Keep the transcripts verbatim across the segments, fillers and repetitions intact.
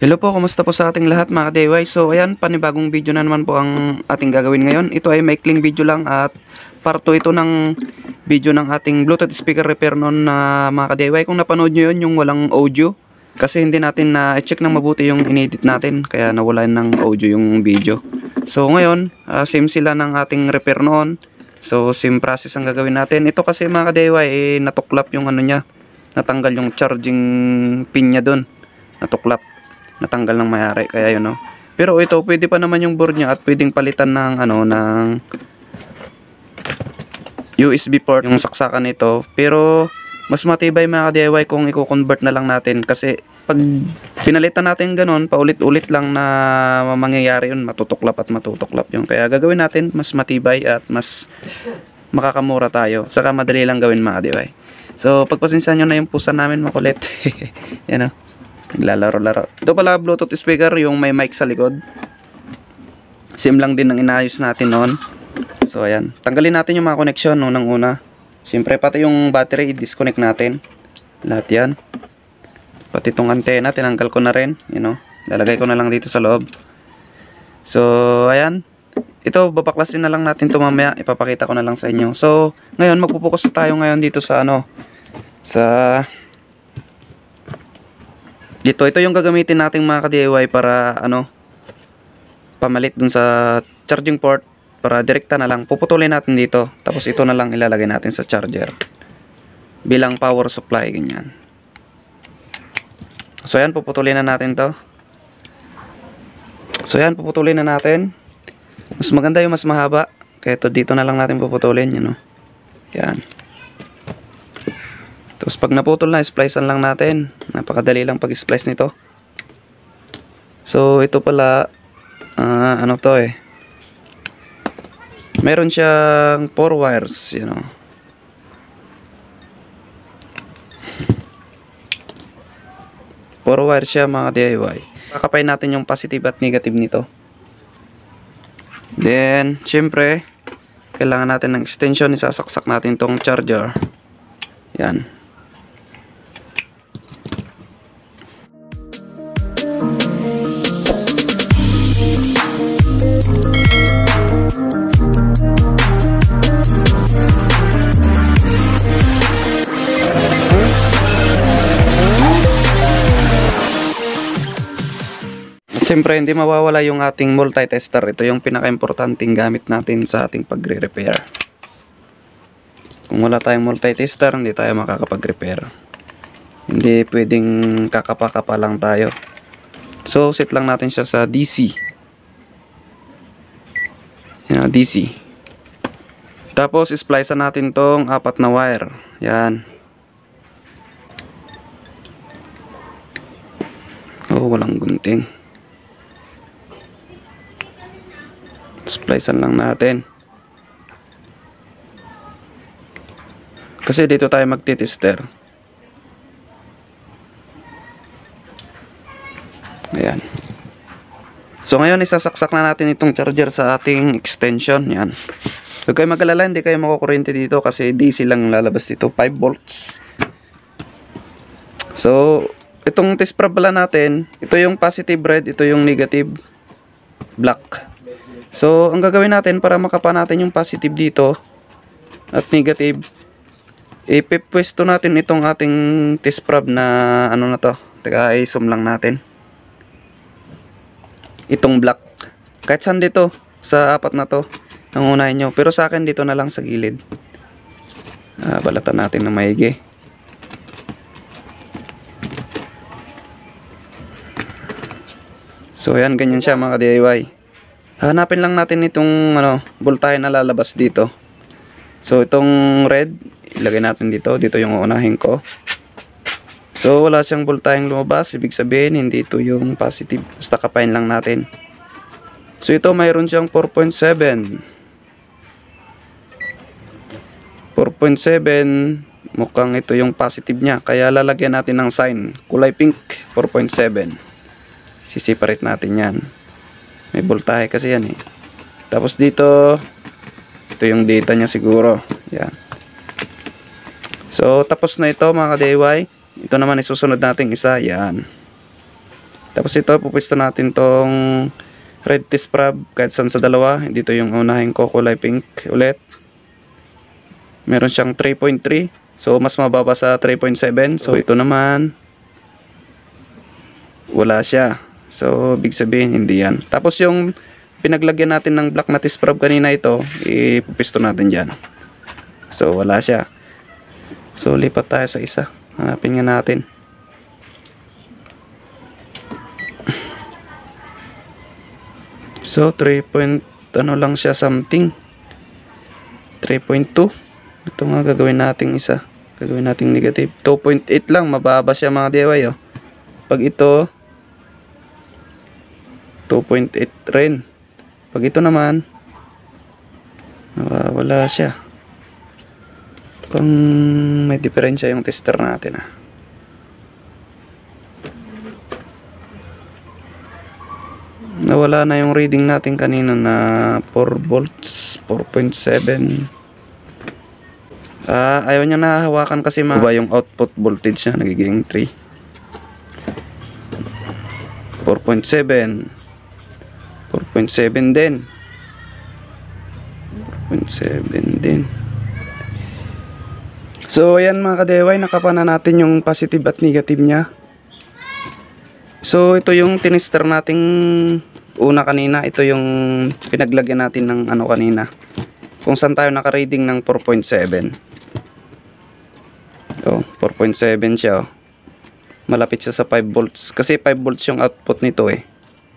Hello po, kumusta po sa ating lahat mga ka-D I Y? So ayan, panibagong video na naman po ang ating gagawin ngayon. Ito ay maikling video lang at part two ito ng video ng ating Bluetooth speaker repair noon na mga ka-D I Y. Kung napanood nyo yun, yung walang audio. Kasi hindi natin na-check ng mabuti yung inedit natin, kaya nawala ng audio yung video. So ngayon, uh, same sila ng ating repair noon. So same process ang gagawin natin. Ito kasi mga ka-D I Y, eh, natuklap yung ano niya. Natanggal yung charging pin niya dun. Natuklap. Natanggal ng mayari, kaya yun, no. Pero ito pwede pa naman yung board niya at pwedeng palitan ng ano ng U S B port yung saksakan nito. Pero mas matibay mga ka-D I Y kung i-convert na lang natin, kasi pag pinalitan natin ganun paulit-ulit lang na mangyayari yun, matutuklap at matutuklap yun. Kaya gagawin natin mas matibay at mas makakamura tayo, saka madali lang gawin mga ka-D I Y. So pagpasensya nyo na yung pusa namin makulit. Yan, no. Naglalaro-laro. Ito pala Bluetooth speaker, yung may mic sa likod. Same lang din ang inayos natin noon. So ayan, tanggalin natin yung mga connection unang una. Siyempre pati yung battery i-disconnect natin. Lahat yan. Pati itong antena tinanggal ko na rin, you know. Lalagay ko na lang dito sa loob. So ayan, ito babaklasin na lang natin ito mamaya. Ipapakita ko na lang sa inyo. So ngayon magpupokus na tayo ngayon dito sa ano, sa dito. Ito yung gagamitin nating mga ka-D I Y para ano, pamalit dun sa charging port, para direkta na lang puputulin natin dito, tapos ito na lang ilalagay natin sa charger bilang power supply, ganyan. So ayan, puputulin na natin to. So ayan, puputulin na natin. Mas maganda yung mas mahaba, kaya ito dito na lang natin puputulin, you know. Yan. Tapos pag naputol na, splicean lang natin. Napakadali lang pag-splice nito. So ito pala, uh, ano to eh, meron siyang four wires, you know. Four wires siya mga D I Y. Kakapay natin yung positive at negative nito. Then syempre kailangan natin ng extension. Isasaksak natin tong charger. Yan. Siyempre hindi mawawala yung ating multi-tester. Ito yung pinaka-importanting gamit natin sa ating pagre-repair. Kung wala tayong multi-tester, hindi tayo makakapag-repair. Hindi pwedeng kakapa-kapa lang tayo. So set lang natin siya sa D C. Yan, D C. Tapos splicean natin tong apat na wire. Yan. Oh, walang gunting. Splicean lang natin. Kasi dito tayo magti-tester. Ayan. So ngayon isasaksak na natin itong charger sa ating extension. Yan. Huwag kayo mag-alala, hindi kayo makukuryente dito kasi D C lang lalabas dito, five volts. So itong test probe pala natin, ito yung positive red, ito yung negative black. So ang gagawin natin para makapa natin yung positive dito at negative, ipipwesto natin itong ating test probe na ano na to. Teka, i-zoom lang natin. Itong black, kahit saan dito sa apat na to ang unahin nyo, pero sa akin dito na lang sa gilid. Ah, balatan natin ng maigi. So yan, ganyan siya mga D I Y. Hanapin lang natin itong ano, voltahe na lalabas dito. So itong red, ilagay natin dito. Dito yung uunahin ko. So wala siyang voltaheng lumabas, ibig sabihin hindi ito yung positive. Basta kapain lang natin. So ito mayroon siyang four point seven. four point seven, mukhang ito yung positive niya. Kaya lalagyan natin ng sign, kulay pink, four point seven. Siseparate natin yan. May voltahe kasi yan eh. Tapos dito, ito yung data niya siguro. Yan. So tapos na ito mga ka-D I Y. Ito naman isusunod nating isa. Yan. Tapos ito, pupusto natin tong red test prob kahit saan sa dalawa. Dito yung unahin ko, kulay pink ulit. Meron siyang three point three. So, mas mababa sa three point seven. So, ito naman, wala siya. So, big sabihin, hindi yan. Tapos yung pinaglagyan natin ng black na test prob kanina ito, ipupisto natin dyan. So, wala siya. So, lipat tayo sa isa. Hanapin nga natin. So, three point, ano lang siya, something. three point two. Ito nga gagawin nating isa. Gagawin nating negative. two point eight lang. Mababa siya mga D I Y. Oh. Pag ito, two point eight rin. Pag ito naman, nawawala siya. Kung may diferensya yung tester natin. Ah. Nawala na yung reading natin kanina na four volts, four point seven. Ah, ayaw niya nahahawakan kasi mga yung output voltage niya nagiging three. four point seven. four point seven din. four point seven din. So, ayan mga ka-D I Y, nakapa na natin yung positive at negative niya. So, ito yung tinister nating una kanina. Ito yung pinaglagyan natin ng ano kanina. Kung saan tayo naka-reading ng four point seven. Oh, four point seven siya. Oh. Malapit siya sa five volts. Kasi five volts yung output nito eh.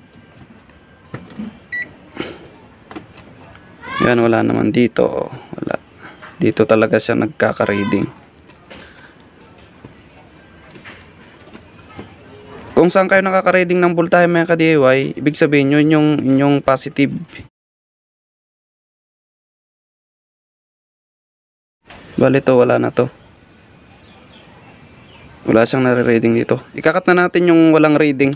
Yan, wala naman dito. Oh. Wala. Dito talaga siya nagkaka-reading. Kung saan kayo nakaka-reading ng voltahe mga ka-D I Y, ibig sabihin yun yung inyong positive. Bali ito, wala na to. Wala siyang nare-reading dito. Ikakat na natin yung walang reading.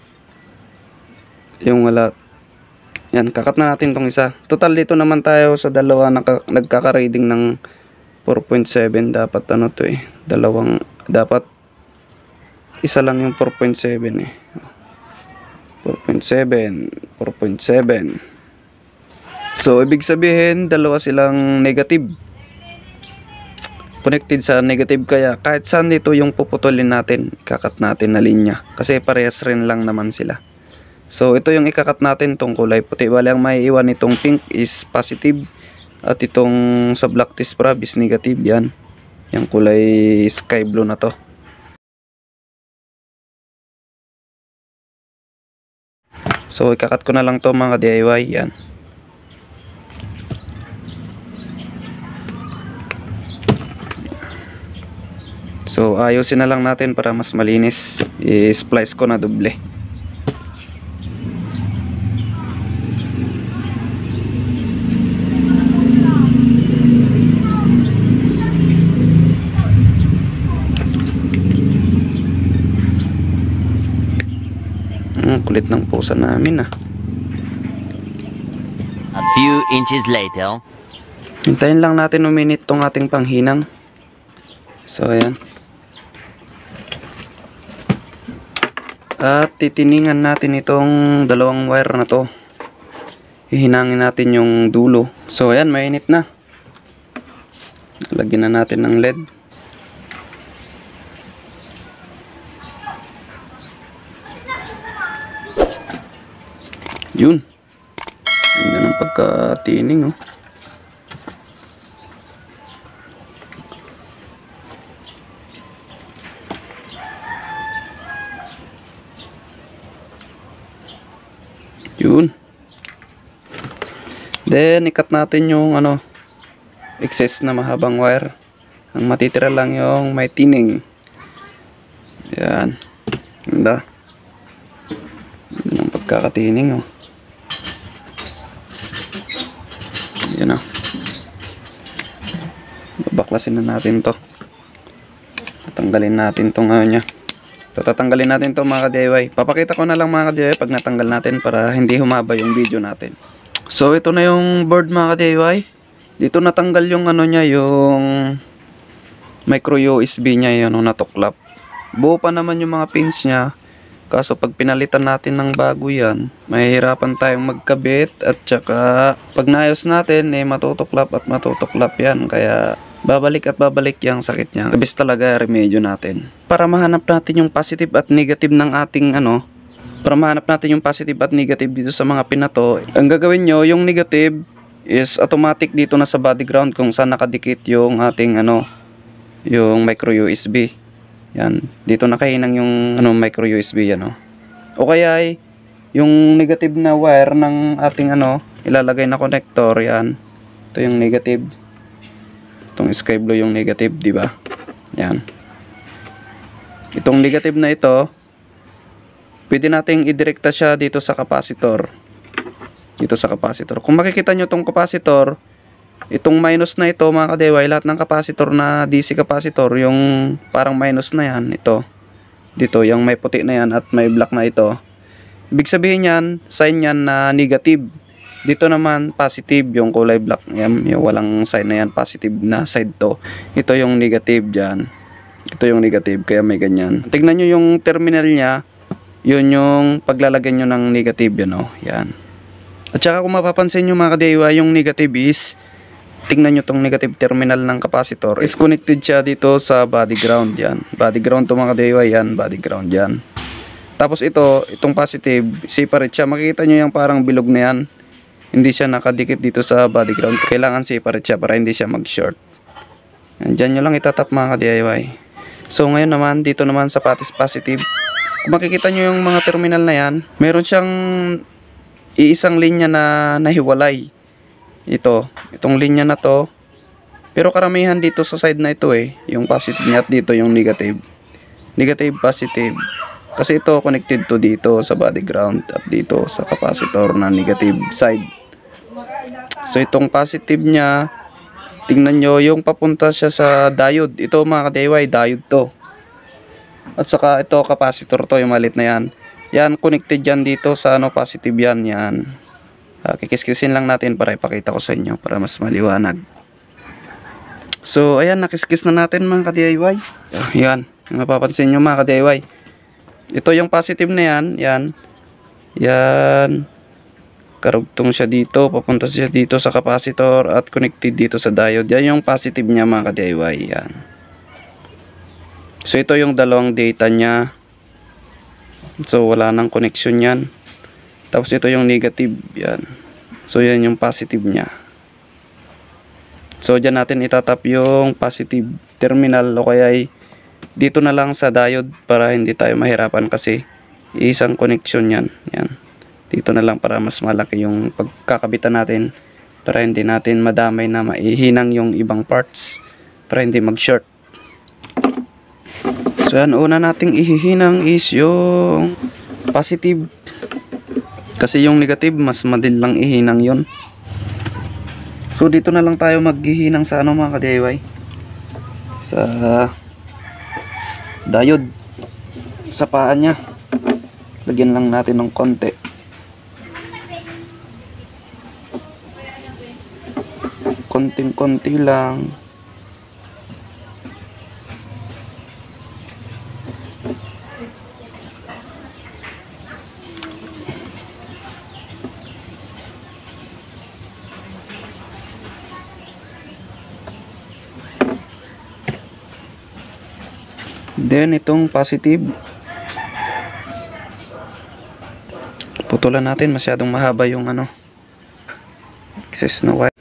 Yung wala. Yan, kakat na natin tong isa. Total dito naman tayo sa dalawa nagkaka-reading ng four point seven. Dapat ano to eh. Dalawang, dapat isa lang yung four point seven eh. four point seven, four point seven. So, ibig sabihin, dalawa silang negative. Connected sa negative, kaya kahit saan dito yung puputulin natin, ikakat natin na linya. Kasi parehas rin lang naman sila. So, ito yung ikakat natin, tong kulay puti. Bali, ang may iwan nitong pink is positive. At itong sa black test prob is negative. Yan. Yung kulay sky blue na to. So, ikakat ko na lang to mga D I Y. Yan. So, ayusin na lang natin para mas malinis. I-splice ko na doble. Hmm, kulit ng pusa namin ah. A few inches later. Hintayin lang natin uminit tong ating panghinang. So, ayan. At titiningan natin itong dalawang wire na to. Hihinangin natin yung dulo. So, ayan, mainit na. Lagyan na natin ng L E D. Yun. Ganda ng pagkatining, oh. Yun. Then, ikat natin yung ano, excess na mahabang wire. Ang matitira lang yung may tining. Yan. Ganda. Ganda ng pagkakatining, oh. Yan, oh. Babaklasin na natin to. Tatanggalin natin tong ano niya. So, tatanggalin natin to mga ka-D I Y. Papakita ko na lang mga ka-D I Y pag natanggal natin para hindi humaba yung video natin. So, ito na yung board mga ka-D I Y. Dito natanggal yung ano niya, yung micro U S B niya, yun, natuklap. Buo pa naman yung mga pins niya. Kaso pag pinalitan natin ng bago yan, mahihirapan tayong magkabit at saka pag naayos natin eh matutuklap at matutuklap yan. Kaya babalik at babalik yung sakit niya. Kabis talaga remedyo natin. Para mahanap natin yung positive at negative ng ating ano, para mahanap natin yung positive at negative dito sa mga pinato, ang gagawin nyo, yung negative is automatic dito na sa body ground kung saan nakadikit yung ating ano, yung micro U S B. Yan, dito nakahinang yung ano micro U S B yan oh. O kaya ay yung negative na wire ng ating ano ilalagay na connector yan. Ito yung negative. Itong sky blue yung negative, di ba? Yan. Itong negative na ito, pwede nating idirekta siya dito sa capacitor. Dito sa capacitor. Kung makikita nyo itong capacitor, itong minus na ito mga ka-D I Y, lahat ng capacitor na D C capacitor, yung parang minus na yan, ito. Dito, yung may puti na yan at may black na ito. Ibig sabihin yan, sign yan na negative. Dito naman, positive, yung kulay black. Yan, yung walang sign na yan, positive na side to. Ito yung negative dyan. Ito yung negative, kaya may ganyan. Tignan nyo yung terminal niya, yun yung paglalagyan nyo ng negative, yan o. Yan. At saka kung mapapansin nyo mga ka-D I Y, yung negative is, tingnan nyo tong negative terminal ng capacitor is connected siya dito sa body ground yan. Body ground to mga ka-D I Y yan, body ground yan. Tapos ito, itong positive, separate siya. Makikita nyo yung parang bilog na yan. Hindi siya nakadikit dito sa body ground. Kailangan separate siya para hindi siya mag-short. Diyan nyo lang itatap mga ka-D I Y. So ngayon naman, dito naman sa patis positive. Kung makikita nyo yung mga terminal na yan, meron siyang iisang linya na nahiwalay. Ito, itong linya na to. Pero karamihan dito sa side na ito eh, yung positive niya at dito yung negative. Negative, positive. Kasi ito connected to dito sa body ground at dito sa capacitor na negative side. So itong positive niya, tingnan nyo yung papunta siya sa diode. Ito mga ka-D I Y, diode to. At saka ito capacitor to, yung malit na yan. Yan, connected yan dito sa ano, positive yan, yan. Uh, kikiskisin lang natin para ipakita ko sa inyo para mas maliwanag. So ayan, nakiskis na natin mga ka-D I Y. Uh, yan, mapapansin nyo mga ka-D I Y. Ito yung positive na yan. Yan. Yan. Karugtong siya dito. Papunta siya dito sa capacitor at connected dito sa diode. Yan yung positive niya mga ka-D I Y. Yan. So ito yung dalawang data niya. So wala nang connection yan. Tapos ito yung negative, yan. So yan yung positive niya. So dyan natin itatap yung positive terminal o kaya dito na lang sa diode para hindi tayo mahirapan kasi isang connection yan. Yan. Dito na lang para mas malaki yung pagkakabitan natin para hindi natin madamay na maihinang yung ibang parts para hindi mag-short. So yan, una nating ihihinang is yung positive. Kasi yung negative, mas madil lang ihinang yon. So dito na lang tayo maghihinang sa ano mga ka-D I Y. Sa diode. Sa paan niya. Lagyan lang natin ng konti. Konting-konti lang. Then itong positive, putulan natin, masyadong mahaba yung ano excess na wire.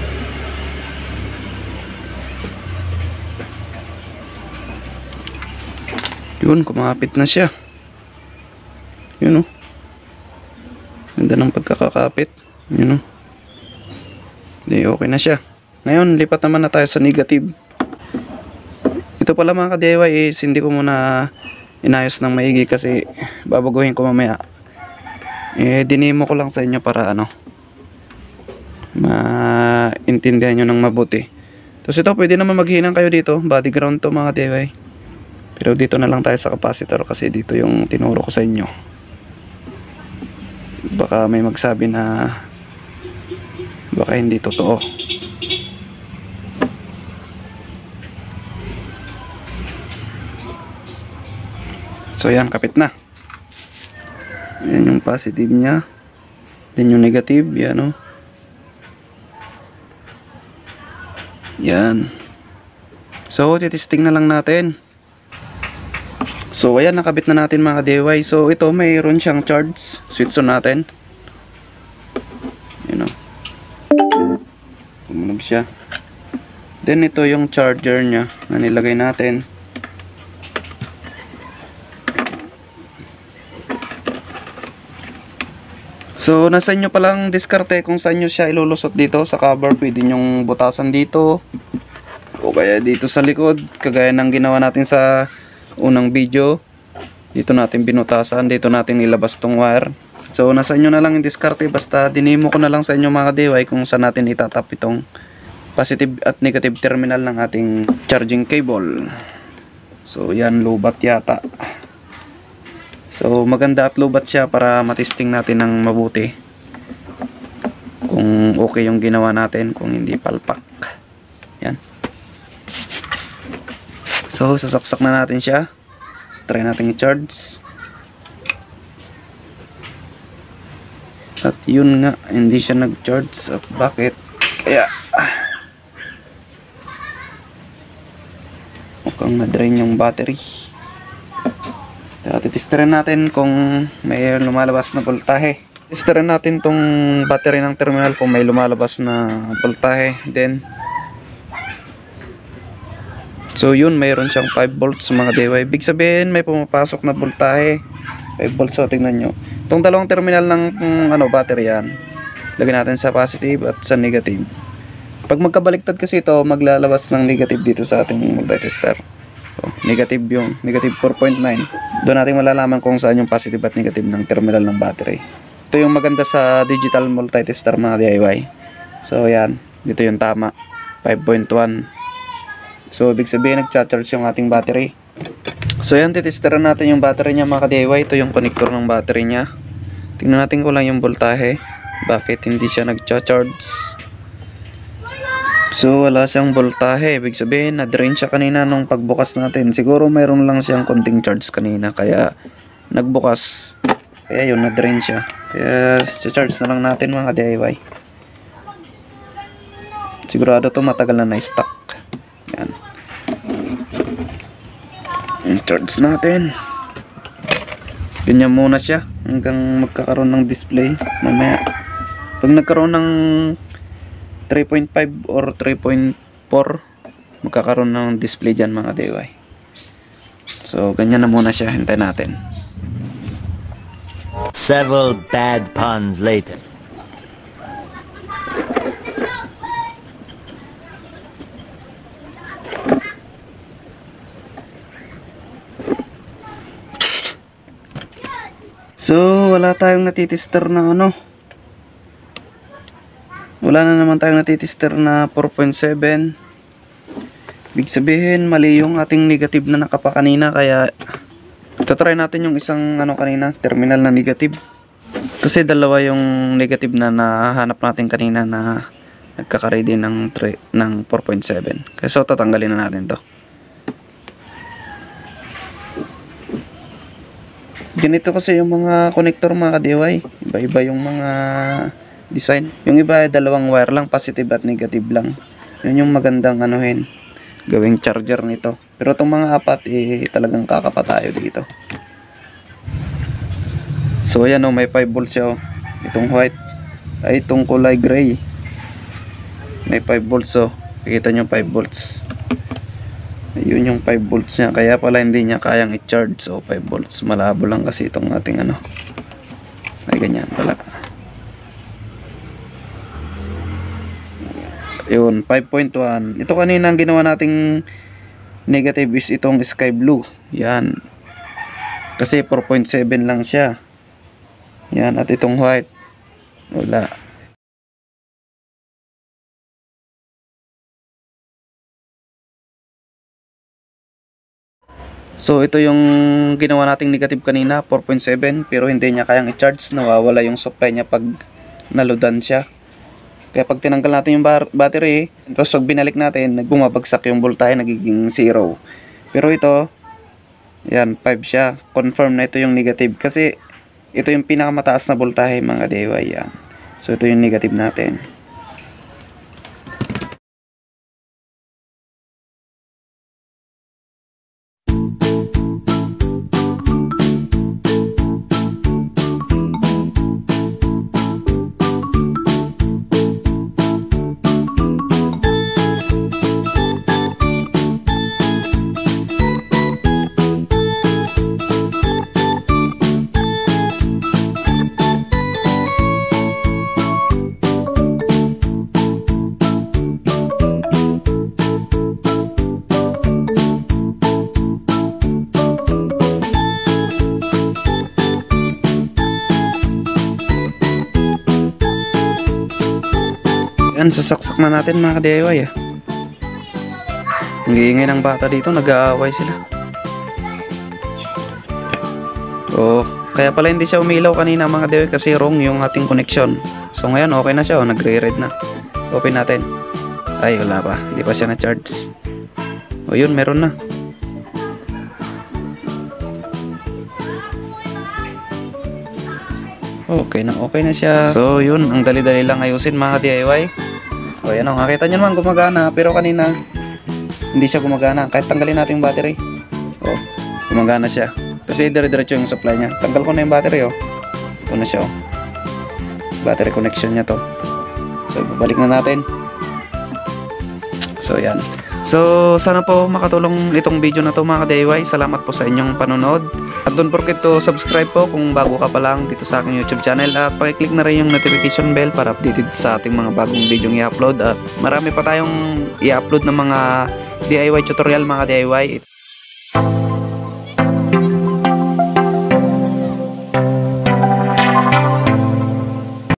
Yun, kumapit na siya. Yun o, ganda ng pagkakakapit. Yun o, di okay na siya. Ngayon lipat naman na tayo sa negative. Ito pala mga ka-D I Y is hindi ko muna inayos ng maigi kasi babaguhin ko mamaya. Eh dinemo ko lang sa inyo para ano maintindihan nyo ng mabuti. Tapos ito pwede naman maghinang kayo dito, body ground to mga ka-D I Y. Pero dito na lang tayo sa capacitor kasi dito yung tinuro ko sa inyo. Baka may magsabi na baka hindi totoo. So yan, kapit na. Yan yung positive niya. Then yung negative, yan o. Yan. So, titesting na lang natin. So, ayan, nakabit na natin mga D I Y. So, ito, mayroon siyang charge. Switch on natin. Yan o. Tumunog siya. Then, ito yung charger niya na nilagay natin. So, nasa inyo palang diskarte kung saan nyo siya ilulusot dito sa cover. Pwede nyong butasan dito o kaya dito sa likod, kagaya ng ginawa natin sa unang video. Dito natin binutasan, dito natin ilabas tong wire. So, nasa inyo na lang yung diskarte. Basta dinemo ko na lang sa inyo mga D I Y kung saan natin itatap itong positive at negative terminal ng ating charging cable. So, yan, lobat yata. So, maganda at lobat siya para matesting natin ng mabuti kung okay yung ginawa natin, kung hindi palpak. Yan. So, sasaksak na natin siya. Try natin i-charge. At yun nga, hindi siya nag-charge. At bakit? Kaya mukhang na-drain yung battery. Kaya titesterin natin kung may lumalabas na voltahe. Testerin natin tong battery ng terminal kung may lumalabas na voltahe. Then, so yun, mayroon siyang five volts mga D I Y. Big sabihin may pumapasok na voltahe. five volts, so tingnan nyo. Itong dalawang terminal ng um, ano, battery yan. Lagyan natin sa positive at sa negative. Pag magkabaliktad kasi ito, maglalabas ng negative dito sa ating multitester. So, negative yung negative four point nine. Doon natin malalaman kung saan yung positive at negative ng terminal ng battery. Ito yung maganda sa digital multitester mga D I Y. So yan, dito yung tama, five point one. So ibig sabihin nagcha-charge yung ating battery. So yan, titesteran natin yung battery niya mga D I Y. Ito yung connector ng battery niya. Tingnan natin ko lang yung voltahe. Bakit hindi siya nagcha-charge? So wala siyang voltahe, ibig sabihin na-drain siya kanina nung pagbukas natin. Siguro mayroon lang siyang konting charge kanina kaya nagbukas. Kaya yun, na-drain siya. Kaya charge na lang natin mga D I Y. Sigurado to matagal na na-stock. Yan. Charge natin. Ganyan muna siya hanggang magkakaroon ng display mamaya. Pag nagkaroon ng three point five or three point four, magkakaroon ng display dyan mga D I Y. So ganyan na muna siya, hintay natin. Several bad puns later. So wala tayong natitester na ano, wala na naman tayong natitester na four point seven. Ibig sabihin mali yung ating negative na nakapa kanina, kaya try natin yung isang ano kanina, terminal na negative. Kasi dalawa yung negative na nahanap natin kanina na nagkaka-ready ng ng four point seven. Kaya so tatanggalin na natin to. Ganito kasi yung mga connector mga D I Y. Iba-iba yung mga design. Yung iba ay dalawang wire lang, positive at negative lang. Yun yung magandang anuhin, gawing charger nito. Pero itong mga apat eh talagang kakapa tayo dito. So ayan o, may five volts siya o. Itong white ay itong kulay gray, may five volts o. Kikita nyo five volts. Ayun yung five volts niya. Kaya pala hindi niya kayang i-charge. So five volts, malabo lang kasi itong ating ano. Ay ganyan pala. Yun, five point one. Ito kanina ang ginawa nating negative is itong sky blue. Yan. Kasi four point seven lang siya. Yan, at itong white, wala. So ito yung ginawa nating negative kanina, four point seven, pero hindi niya kayang i-charge. Nawawala yung supply niya pag naludan siya. Kaya pag tinanggal natin yung battery, tapos pag binalik natin, bumabagsak yung voltahe, nagiging zero. Pero ito, yan, five siya. Confirm na ito yung negative. Kasi ito yung pinakamataas na voltahe mga D I Y yan. So ito yung negative natin. Yan, sasaksak na natin mga D I Y ah. Ang iingay ng bata dito, nag-aaway sila. So, kaya pala hindi siya umilaw kanina mga D I Y kasi wrong yung ating connection. So ngayon okay na siya, oh, nagre-red na. Open natin. Ay, wala pa, hindi pa siya na-charge. O yun, meron na. Okay na, okay na siya. So yun, ang dali-dali lang ayusin mga D I Y. O yan o, nakita nyo naman gumagana. Pero kanina, hindi siya gumagana. Kahit tanggalin natin yung battery. O, gumagana siya. Kasi dire-diretso yung supply niya. Tanggal ko na yung battery o. Ito na siya o. Battery connection niya to. So, babalik na natin. So yan. So, sana po makatulong itong video na to mga D I Y. Salamat po sa inyong panonood. At don't forget to subscribe po kung bago ka pa lang dito sa aking YouTube channel. At pakiclick na rin yung notification bell para updated sa ating mga bagong video i-upload. At marami pa tayong i-upload ng mga D I Y tutorial mga D I Y.